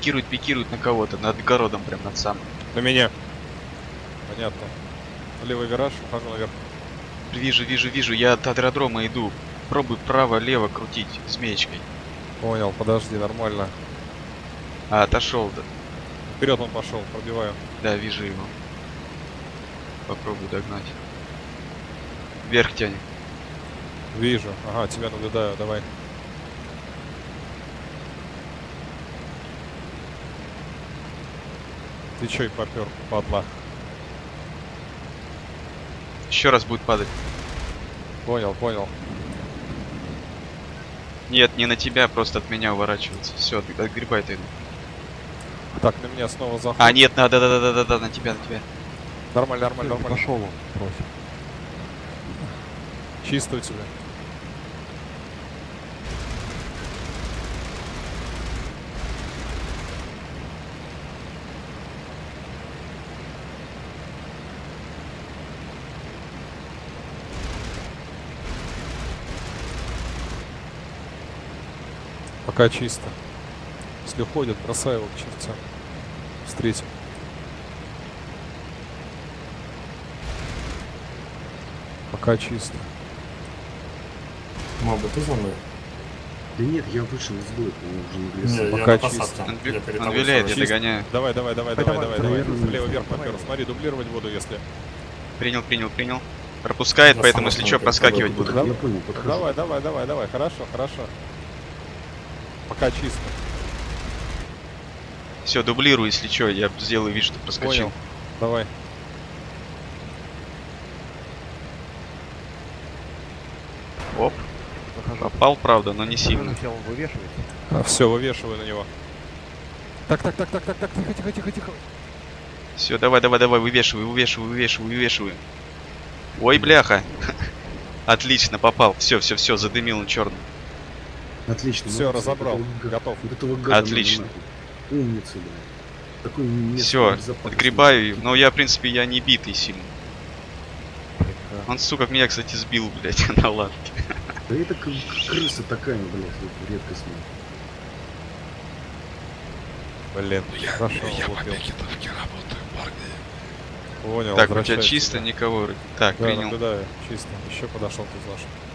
пикирует на кого-то, над городом, прям над самым. На меня. Понятно. Левый вираж, ухожу наверх. Вижу, я от аэродрома иду. Пробуй право-лево крутить змеечкой. Понял, подожди, нормально. А, отошел, да. Вперед он пошел, пробиваю. Да, вижу его. Попробую догнать. Вверх тянем. Вижу. Ага, тебя наблюдаю, давай. Ты чё и попёр, падла? Еще раз будет падать. Понял, понял. Нет, не на тебя, просто от меня уворачивается. Все, отгребай ты. Так, на меня снова заход. А, нет, надо, да, на тебя. Нормально, нормально, нормально. Пошел он, бросил. Чисто у тебя. Пока чисто. Если уходит, бросай его к чертям. Встретим. Пока чисто. Моба, ты за мной? Да нет, я вышел из боя, уже на Не, лесу. я Пока на чисто. посадке. Я перед Он тобой виляет, я сажусь. догоняю. Давай. Давай, Влево вверх давай. попер. Смотри, дублировать буду, если. Принял. Пропускает, Я поэтому сам если что, смотрю, проскакивать буду. буду. Я понял, подхожу. Давай. Хорошо. Пока чисто. Все, дублирую, если что, я сделаю вид, что проскочил. Понял. Давай. Оп, Захожу. попал, правда, но не сильно. Сначала вывешивайте. Все, вывешиваю на него. Так, тихо. Все, давай, вывешивай. Ой, бляха. Отлично, попал. Все, задымил на черный. Отлично. Все, молодцы. разобрал. Вот этого Готов. Вот этого гада Отлично. надо нахуй. Умница, блядь. Такой место Все, безопасности. отгребаю. Но я, в принципе, я не битый сильно. Он, сука, меня, кстати, сбил, блядь, на лавке. Да это как крыса такая, блядь, вот редкостная. Блин, хорошо, лупил. Понял, Так, у тебя возвращайся, чисто, да. никого. Так, Да, принял. наблюдаю, чисто. Еще подошел ты, Саша.